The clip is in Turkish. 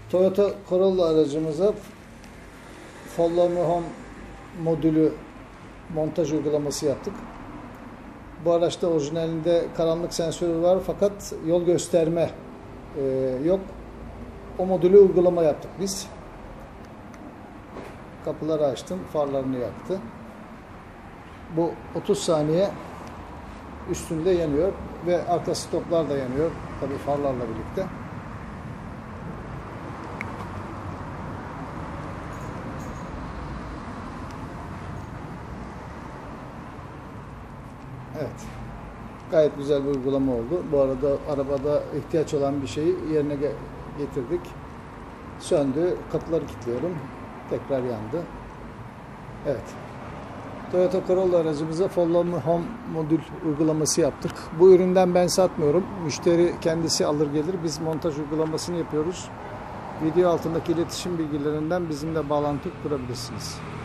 Toyota Corolla aracımıza Follow Me Home modülü montaj uygulaması yaptık. Bu araçta orijinalinde karanlık sensörü var fakat yol gösterme yok. O modülü uygulama yaptık biz. Kapıları açtım, farlarını yaktı. Bu 30 saniye üstünde yanıyor ve arka stoplar da yanıyor tabii farlarla birlikte. Evet. Gayet güzel bir uygulama oldu. Bu arada arabada ihtiyaç olan bir şeyi yerine getirdik. Söndü. Kapıları kilitliyorum. Tekrar yandı. Evet. Toyota Corolla aracımıza Follow Me Home modül uygulaması yaptık. Bu üründen ben satmıyorum. Müşteri kendisi alır gelir. Biz montaj uygulamasını yapıyoruz. Video altındaki iletişim bilgilerinden bizimle bağlantı kurabilirsiniz.